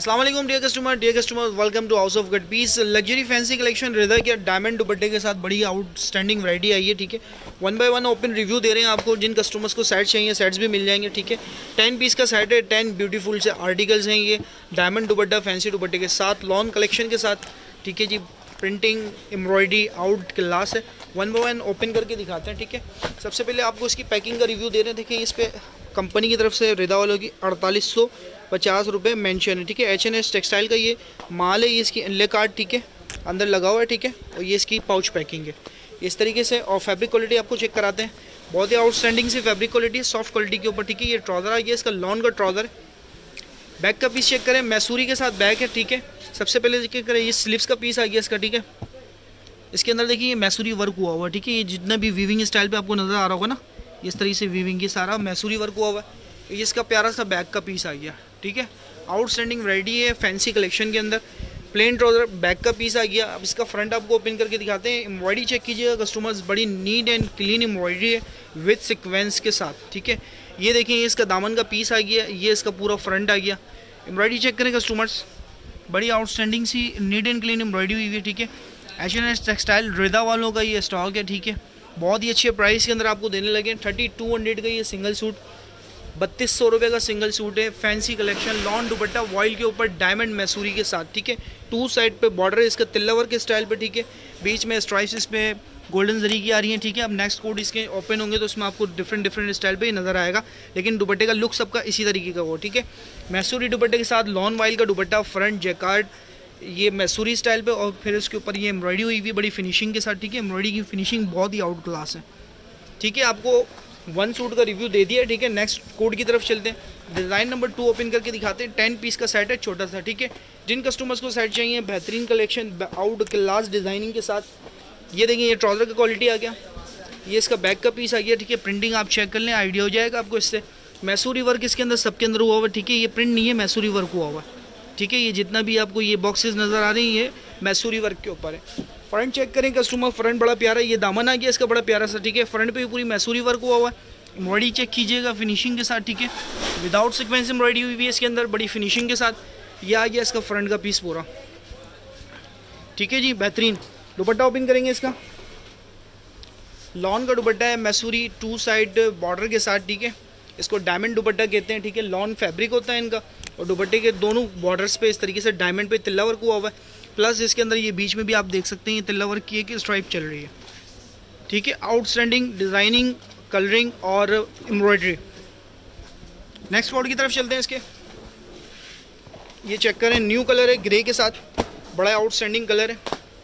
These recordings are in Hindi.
अस्सलाम वालेकुम dear customer, welcome to house of good peace. Luxury fancy collection Rida के डायमंड दुपट्टे के साथ बड़ी आउटस्टैंडिंग वैरायटी आई है। ठीक है, 1 बाय 1 ओपन रिव्यू दे रहे हैं आपको। जिन कस्टमर्स को सेट चाहिए सेट्स भी मिल जाएंगे। ठीक है, 10 पीस का सेट है, 10 ब्यूटीफुल से आर्टिकल्स हैं। ये डायमंड दुपट्टा फैंसी दुपट्टे के साथ लॉन कलेक्शन के साथ। ठीक है जी, प्रिंटिंग एम्ब्रॉयडरी आउट क्लास है। 1 बाय 1 ओपन करके दिखाते हैं। ठीक है, सबसे पहले आपको इसकी पैकिंग का रिव्यू दे रहे हैं। देखिए, इस पर कंपनी की तरफ से रिदा वालों की 4850 रुपये मेंशन है। ठीक है, H&S टेक्सटाइल का ये माल है। ये इसकी इनले कार्ड ठीक है अंदर लगा हुआ है। ठीक है, और ये इसकी पाउच पैकिंग है इस तरीके से। और फैब्रिक क्वालिटी आपको चेक कराते हैं, बहुत ही आउटस्टैंडिंग सी फैब्रिक क्वालिटी है, सॉफ्ट क्वालिटी के ऊपर। ठीक है, ये ट्राउज़र आ गया, इसका लॉन का ट्राउज़र है। बैक का पीस चेक करें, मैसूरी के साथ बैक है। ठीक है, सबसे पहले चेक करें, ये स्लीव्स का पीस आ गया इसका। ठीक है, इसके अंदर देखिए ये मैसूरी वर्क हुआ हुआ है। ठीक है, ये जितना भी वीविंग स्टाइल पे आपको नज़र आ रहा होगा ना, इस तरीके से वीविंग की सारा मैसूरी वर्क हुआ हुआ है। ये इसका प्यारा सा बैक का पीस आ गया। ठीक है, आउटस्टैंडिंग वैरायटी है फैंसी कलेक्शन के अंदर। प्लेन ट्राउजर बैक का पीस आ गया। अब इसका फ्रंट आपको ओपन करके दिखाते हैं। एम्ब्रॉयडरी चेक कीजिएगा कस्टमर्स, बड़ी नीट एंड क्लीन एम्ब्रॉयडरी है विद सीक्वेंस के साथ। ठीक है, ये देखिए इसका दामन का पीस आ गया, ये इसका पूरा फ्रंट आ गया। एम्ब्रॉयडरी चेक करें कस्टमर्स, बड़ी आउटस्टैंडिंग सी नीट एंड क्लीन एम्ब्रॉयडरी हुई है। ठीक है, H&S टेक्सटाइल रिदा वालों का ये स्टॉक है। ठीक है, बहुत ही अच्छे प्राइस के अंदर आपको देने लगे। 3200 का ये सिंगल सूट, 3200 रुपये का सिंगल सूट है। फैंसी कलेक्शन, लॉन दुपट्टा वॉइल के ऊपर डायमंड मैसूरी के साथ। ठीक है, 2 साइड पे बॉर्डर है इसका तिल्ला वर्क के स्टाइल पे। ठीक है, बीच में स्ट्राइप्स पे गोल्डन जरी की आ रही है। ठीक है, अब नेक्स्ट कोड इसके ओपन होंगे तो उसमें आपको डिफरेंट स्टाइल पे ही नजर आएगा, लेकिन दुपट्टे का लुक सबका इसी तरीके का हो। ठीक है, मैसूरी दुपट्टे के साथ लॉन वाइल का दुपट्टा, फ्रंट जैकार्ड ये मैसूरी स्टाइल पे, और फिर इसके ऊपर ये एम्ब्रॉयडरी हुई हुई बड़ी फिनिशिंग के साथ। ठीक है, एम्ब्रॉयडरी की फिनिशिंग बहुत ही आउट क्लास है। ठीक है, आपको 1 सूट का रिव्यू दे दिया। ठीक है, नेक्स्ट कोड की तरफ चलते हैं। डिज़ाइन नंबर 2 ओपन करके दिखाते हैं। 10 पीस का सेट है, छोटा सा। ठीक है, जिन कस्टमर्स को सेट चाहिए बेहतरीन कलेक्शन आउट क्लास डिज़ाइनिंग के साथ। ये देखिए, ये ट्राउज़र का क्वालिटी आ गया, ये इसका बैक का पीस आ गया। ठीक है, प्रिंटिंग आप चेक कर लें, आइडिया हो जाएगा आपको इससे। मैसूरी वर्क इसके अंदर सबके अंदर हुआ हुआ है। ठीक है, ये प्रिंट नहीं है, मैसूरी वर्क हुआ हुआ है। ठीक है, ये जितना भी आपको ये बॉक्सेस नज़र आ रही है मैसूरी वर्क के ऊपर है। फ्रंट चेक करें कस्टमर, फ्रंट बड़ा प्यारा है, ये दामन आ गया इसका बड़ा प्यारा सा। ठीक है, फ्रंट पे भी पूरी मैसूरी वर्क हुआ हुआ है। एम्ब्रॉयडरी चेक कीजिएगा फिनिशिंग के साथ। ठीक है, विदाउट सीक्वेंस एम्ब्रॉयडरी हुई है इसके अंदर बड़ी फिनिशिंग के साथ। ये आ गया इसका फ्रंट का पीस पूरा। ठीक है जी, बेहतरीन। दुपट्टा ओपन करेंगे इसका, लॉन का दुपट्टा है मैसूरी 2 साइड बॉर्डर के साथ। ठीक है, इसको डायमंड दुपट्टा कहते हैं। ठीक है, लॉन फैब्रिक होता है इनका, और दुपट्टे के दोनों बॉर्डर्स पे इस तरीके से डायमंड पे तिल्ला वर्क हुआ हुआ है। प्लस इसके अंदर ये बीच में भी आप देख सकते हैं ये तिल्ला वर्क की एक स्ट्राइप चल रही है। ठीक है, आउटस्टैंडिंग डिज़ाइनिंग, कलरिंग और एम्ब्रॉयडरी। नेक्स्ट कोड की तरफ चलते हैं इसके। ये चेक करें, न्यू कलर है ग्रे के साथ, बड़ा आउटस्टैंडिंग कलर है।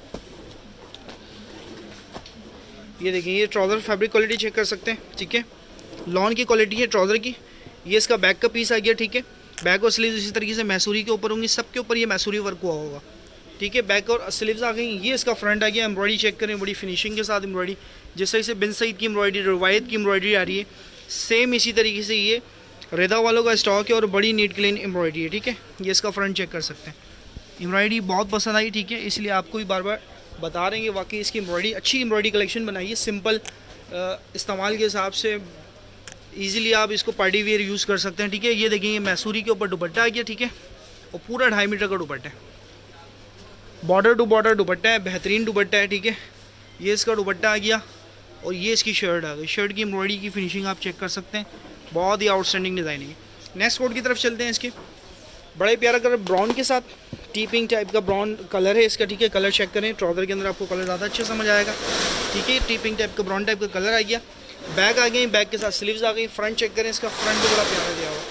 ये देखिए, ये ट्राउज़र फैब्रिक क्वालिटी चेक कर सकते हैं। ठीक है, लॉन की क्वालिटी है ट्राउज़र की। ये इसका बैक का पीस आ गया। ठीक है, बैक और स्लीव्स इसी तरीके से मैसूरी के ऊपर होंगी, सबके ऊपर ये मैसूरी वर्क हुआ होगा। ठीक है, बैक और स्लीव्स आ गई। ये इसका फ्रंट आ गया। एम्ब्रॉयडरी चेक करें, बड़ी फिनिशिंग के साथ एम्ब्रॉयडरी, जिस तरह से बिन सईद की एम्ब्रॉयडरी, रवायत की एम्ब्रॉयडरी आ रही है, सेम इसी तरीके से ये रिदा वालों का स्टॉक है और बड़ी नीट क्लीन एम्ब्रॉयडरी है। ठीक है, ये इसका फ्रंट चेक कर सकते हैं। एम्ब्रॉयडरी बहुत पसंद आई। ठीक है, इसलिए आपको भी बार बार बता रहे हैं कि वाकई इसकी एम्ब्रॉयडरी अच्छी एम्ब्रॉयडरी कलेक्शन बनाई है। सिंपल इस्तेमाल के हिसाब से ईजिली आप इसको पार्टी वेयर यूज़ कर सकते हैं। ठीक है, ये देखिए, ये मैसूरी के ऊपर दुपट्टा आ गया। ठीक है, और पूरा 2.5 मीटर का दुपट्टा है, बॉर्डर टू बॉर्डर दुपट्टा है, बेहतरीन दुपट्टा है। ठीक है, ये इसका दुपट्टा आ गया और ये इसकी शर्ट आ गई। शर्ट की एम्ब्रॉयडरी की फिनिशिंग आप चेक कर सकते हैं, बहुत ही आउटस्टैंडिंग डिज़ाइनिंग है। नेक्स्ट कोड की तरफ चलते हैं। इसके बड़ा ही प्यारा कलर ब्राउन के साथ, टीपिंग टाइप का ब्राउन कलर है इसका। ठीक है, कलर चेक करें, ट्राउज़र के अंदर आपको कलर ज़्यादा अच्छा समझ आएगा। ठीक है, टीपिंग टाइप का ब्राउन टाइप का कलर आ गया। बैक आ गई, बैक के साथ स्लीव्स आ गई। फ्रंट चेक करें, इसका फ्रंट भी बड़ा प्यारा दिया हुआ।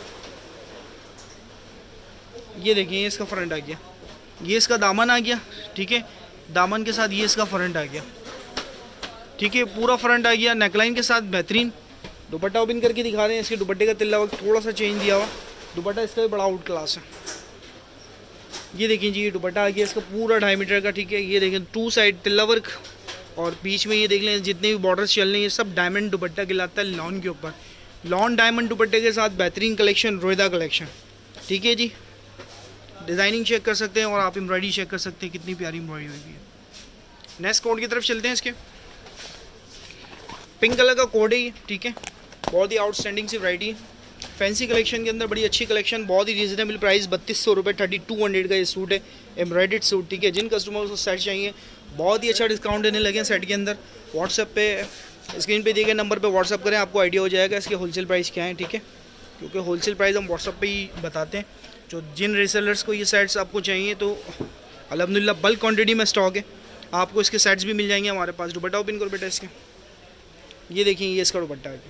ये देखिए, इसका फ्रंट आ गया, ये इसका दामन आ गया। ठीक है, दामन के साथ ये इसका फ्रंट आ गया। ठीक है, पूरा फ्रंट आ गया नेकलाइन के साथ, बेहतरीन। दुपट्टा ओपन करके दिखा रहे हैं। इसके दुपट्टे का तिल्ला वक्त थोड़ा सा चेंज दिया हुआ, दुपट्टा इसका भी बड़ा आउट क्लास है। ये देखिए जी, ये दुपट्टा आ गया इसका पूरा 2.5 मीटर का। ठीक है, ये देखें 2 साइड तिल्ला वर्क, और बीच में ये देख लें जितने भी बॉर्डर्स चल रहे हैं सब डायमंड दुपट्टा कहलाता है लॉन के ऊपर। लॉन डायमंड दुपट्टे के साथ बेहतरीन कलेक्शन, रोहिदा कलेक्शन। ठीक है जी, डिज़ाइनिंग चेक कर सकते हैं और आप एम्ब्रॉयडरी चेक कर सकते हैं, कितनी प्यारी एम्ब्रॉयडरी हुई है। नेक्स्ट कोड की तरफ चलते हैं। इसके पिंक कलर का कोड है ये। ठीक है, बहुत ही आउटस्टैंडिंग सी वैरायटी है। फैंसी कलेक्शन के अंदर बड़ी अच्छी कलेक्शन, बहुत ही रीजनेबल प्राइस, 3200 रुपये, 3200 का ये सूट है, एम्ब्रॉयडर्ड सूट, ठीक है। जिन कस्टमर को सेट चाहिए बहुत ही अच्छा डिस्काउंट देने लगे हैं सेट के अंदर। व्हाट्सएप पे स्क्रीन पे दिए गए नंबर पे व्हाट्सएप करें, आपको आइडिया हो जाएगा इसके होलसेल प्राइस क्या है, ठीक है। क्योंकि होलसेल प्राइस हम व्हाट्सएप पे ही बताते हैं। जो जिन रीसेलर्स को ये सेट्स आपको चाहिए तो अल्हम्दुलिल्लाह बल्क क्वान्टिटी में स्टॉक है, आपको इसके सेट्स भी मिल जाएंगे हमारे पास। दुपट्टा ओपन करो बेटा इसके, ये देखिए ये इसका दुपट्टा है,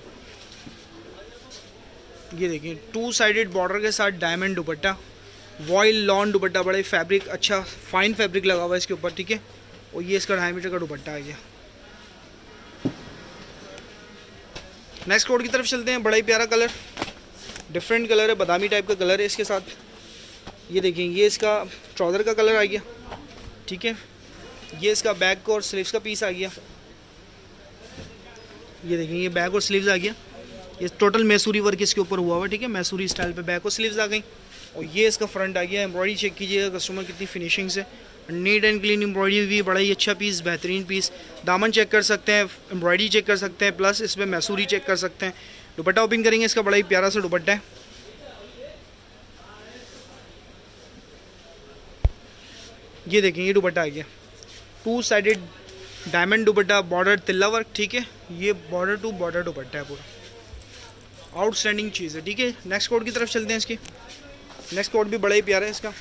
ये देखिए 2 साइडेड बॉर्डर के साथ डायमंड दुपट्टा, वॉयल लॉन दुपट्टा, बड़े फैब्रिक अच्छा फाइन फैब्रिक लगा हुआ है इसके ऊपर, ठीक है। और ये इसका 2.5 मीटर का दुपट्टा आ गया। नेक्स्ट कोड की तरफ चलते हैं। बड़ा ही प्यारा कलर, डिफरेंट कलर है, बादामी टाइप का कलर है इसके साथ। ये देखिए ये इसका ट्राउज़र का कलर आ गया, ठीक है। ये इसका बैक और स्लीव्स का पीस आ गया, ये देखिए ये बैक और स्लीव्स आ गया। ये टोटल मैसूरी वर्क इसके ऊपर हुआ हुआ, ठीक है। मैसूरी स्टाइल पे बैक और स्लीव्स आ गई। और ये इसका फ्रंट आ गया। एम्ब्रॉयडरी चेक कीजिएगा कस्टमर कितनी फिनिशिंग से, नीट एंड क्लीन एम्ब्रॉयडरी हुई, बड़ा ही अच्छा पीस, बेहतरीन पीस। दामन चेक कर सकते हैं, एम्ब्रॉयडरी चेक कर सकते हैं, प्लस इसमें मैसूरी चेक कर सकते हैं। दुपट्टा ओपन करेंगे, इसका बड़ा ही प्यारा सा दुपट्टा है। ये देखें ये दुपट्टा आ गया, 2 साइडेड डायमंड दुपट्टा, बॉर्डर तिल्ला वर्क, ठीक है। ये बॉर्डर टू बॉर्डर दुपट्टा है पूरा, आउटस्टैंडिंग चीज़ है, ठीक है। नेक्स्ट कोड की तरफ चलते हैं। इसकी नेक्स्ट कोड भी बड़ा ही प्यारा है। इसका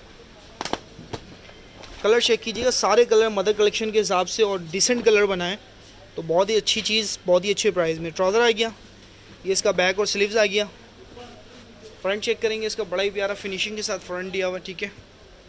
कलर चेक कीजिएगा, सारे कलर मदर कलेक्शन के हिसाब से और डिसेंट कलर बनाए, तो बहुत ही अच्छी चीज़, बहुत ही अच्छे प्राइस में। ट्राउज़र आ गया, ये इसका बैक और स्लीव्स आ गया। फ्रंट चेक करेंगे, इसका बड़ा ही प्यारा फिनिशिंग के साथ फ्रंट दिया हुआ, ठीक है।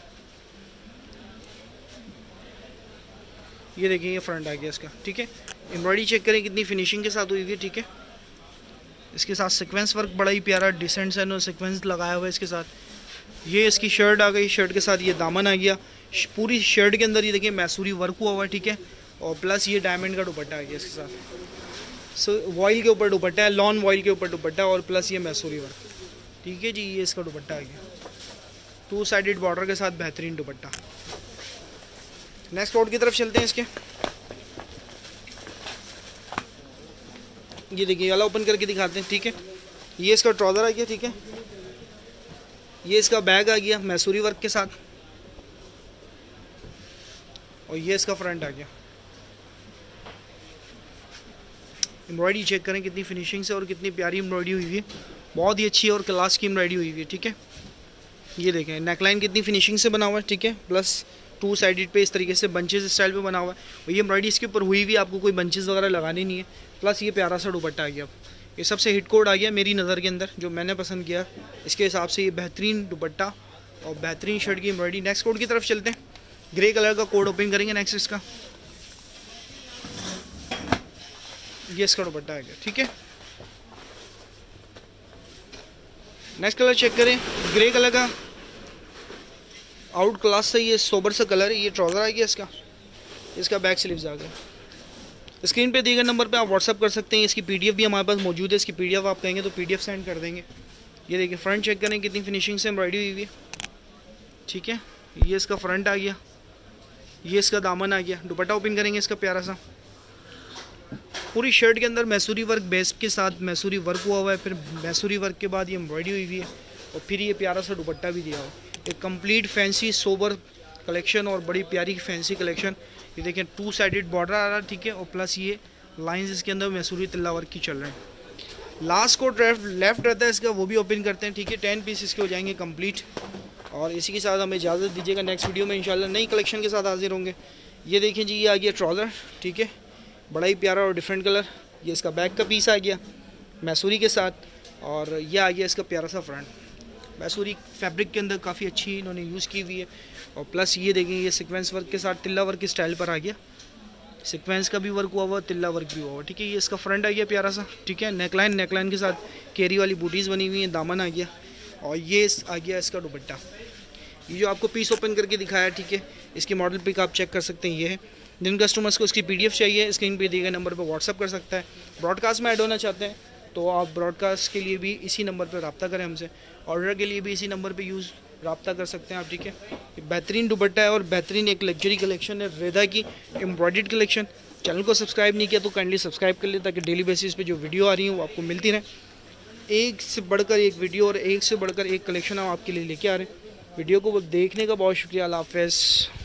ये देखिए ये फ्रंट आ गया इसका, ठीक है। एम्ब्रॉयडरी चेक करें कितनी फिनिशिंग के साथ हुई हुई है, ठीक है। इसके साथ सीक्वेंस वर्क बड़ा ही प्यारा डिसेंट सा सीक्वेंस लगाया हुआ है इसके साथ। ये इसकी शर्ट आ गई, शर्ट के साथ ये दामन आ गया। पूरी शर्ट के अंदर ये देखिए मैसूरी वर्क हुआ हुआ है, ठीक है। और प्लस ये डायमंड का दुपट्टा आ गया इसके साथ। सो वॉयल के ऊपर दुपट्टा है, लॉन वॉयल के ऊपर दुपट्टा, और प्लस ये मैसूरी वर्क, ठीक है जी। ये इसका दुपट्टा आ गया, 2 साइडेड बॉर्डर के साथ बेहतरीन दुपट्टा। नेक्स्ट कोड की तरफ चलते हैं। इसके ये देखिए वाला ओपन करके दिखाते हैं, ठीक है। ये इसका ट्राउज़र आ गया, ठीक है। ये इसका बैग आ गया मैसूरी वर्क के साथ, और ये इसका फ्रंट आ गया। एम्ब्रॉयडरी चेक करें कितनी फिनिशिंग से और कितनी प्यारी एम्ब्रॉयडरी हुई है, बहुत ही अच्छी और क्लास की एम्ब्रॉयडरी हुई है, ठीक है। ये देखें नेकलाइन कितनी फिनिशिंग से बना हुआ है, ठीक है। प्लस 2 साइडेड पे इस तरीके से बंचेस स्टाइल पे बना हुआ है, और ये एम्ब्रॉयडरी इसके ऊपर हुई भी, आपको कोई बंचेस वगैरह लगानी नहीं है। प्लस ये प्यारा सा दुपट्टा आ गया। ये सबसे हिट कोड आ गया मेरी नज़र के अंदर, जो मैंने पसंद किया इसके हिसाब से। ये बेहतरीन दुपट्टा और बेहतरीन शर्ट की एम्ब्रॉयडरी। नेक्स्ट कोड की तरफ चलते हैं। ग्रे कलर का कोड ओपन करेंगे नेक्स्ट इसका। ये इसका दुपट्टा आ गया, ठीक है। नेक्स्ट कलर चेक करें, ग्रे कलर का आउट क्लास से ये सोबर सा कलर है। ये ट्राउज़र आ गया इसका, इसका बैक स्लीव्स आ गया। स्क्रीन पे दिए गए नंबर पे आप व्हाट्सअप कर सकते हैं। इसकी पीडीएफ भी हमारे पास मौजूद है, इसकी पीडीएफ आप कहेंगे तो पीडीएफ सेंड कर देंगे। ये देखिए फ्रंट चेक करें कितनी फिनिशिंग से एम्ब्रॉयडरी हुई है, ठीक है। ये इसका फ्रंट आ गया, ये इसका दामन आ गया। दुपट्टा ओपन करेंगे इसका प्यारा सा, पूरी शर्ट के अंदर मैसूरी वर्क बेस के साथ मैसूरी वर्क हुआ है, फिर मैसूरी वर्क के बाद ये एम्ब्रॉयडरी हुई है, और फिर ये प्यारा सा दुपट्टा भी दिया हुआ है। एक कंप्लीट फैंसी सोबर कलेक्शन और बड़ी प्यारी फैंसी कलेक्शन। ये देखें 2 साइडेड बॉर्डर आ रहा है, ठीक है। और प्लस ये लाइंस इसके अंदर मैसूरी तिल्ला वर्क की चल रहे हैं। लास्ट कोड लेफ्ट रहता है इसका, वो भी ओपन करते हैं, ठीक है। 10 पीस इसके हो जाएंगे कंप्लीट। और इसी के साथ हमें इजाज़त दीजिएगा, नेक्स्ट वीडियो में इंशाल्लाह नई कलेक्शन के साथ हाजिर होंगे। ये देखें जी ये आ गया ट्राउज़र, ठीक है, बड़ा ही प्यारा और डिफरेंट कलर। ये इसका बैक का पीस आ गया मैसूरी के साथ, और ये आ गया इसका प्यारा सा फ्रंट। मैसूरी फैब्रिक के अंदर काफ़ी अच्छी इन्होंने यूज़ की हुई है। और प्लस ये देखें ये सीक्वेंस वर्क के साथ तिल्ला वर्क के स्टाइल पर आ गया। सीक्वेंस का भी वर्क हुआ हुआ, तिल्ला वर्क भी हुआ हुआ, ठीक है। ये इसका फ्रंट आ गया प्यारा सा, ठीक है। नेकलाइन के साथ केरी वाली बूटीज़ बनी हुई हैं, दामन आ गया, और ये आ गया इसका दुपट्टा। ये जो आपको पीस ओपन करके दिखाया, ठीक है, इसकी मॉडल पिक आप चेक कर सकते हैं। ये है, जिन कस्टमर्स को इसकी पीडीएफ चाहिए स्क्रीन पे दिए गए नंबर पर व्हाट्सअप कर सकता है। ब्रॉडकास्ट में ऐड होना चाहते हैं तो आप ब्रॉडकास्ट के लिए भी इसी नंबर पर रब्ता करें हमसे। ऑर्डर के लिए भी इसी नंबर पे रब्ता कर सकते हैं आप, ठीक है। बेहतरीन दुपट्टा है और बेहतरीन एक लग्जरी कलेक्शन है, रेदा की एम्ब्रॉयडर्ड कलेक्शन। चैनल को सब्सक्राइब नहीं किया तो काइंडली सब्सक्राइब कर ले, ताकि डेली बेसिस पे जो वीडियो आ रही है वो आपको मिलती रहे। एक से बढ़कर एक वीडियो और एक से बढ़कर एक कलेक्शन हम आपके लिए लेके आ रहे हैं। वीडियो को देखने का बहुत शुक्रिया। अल्लाह हाफ़िज़।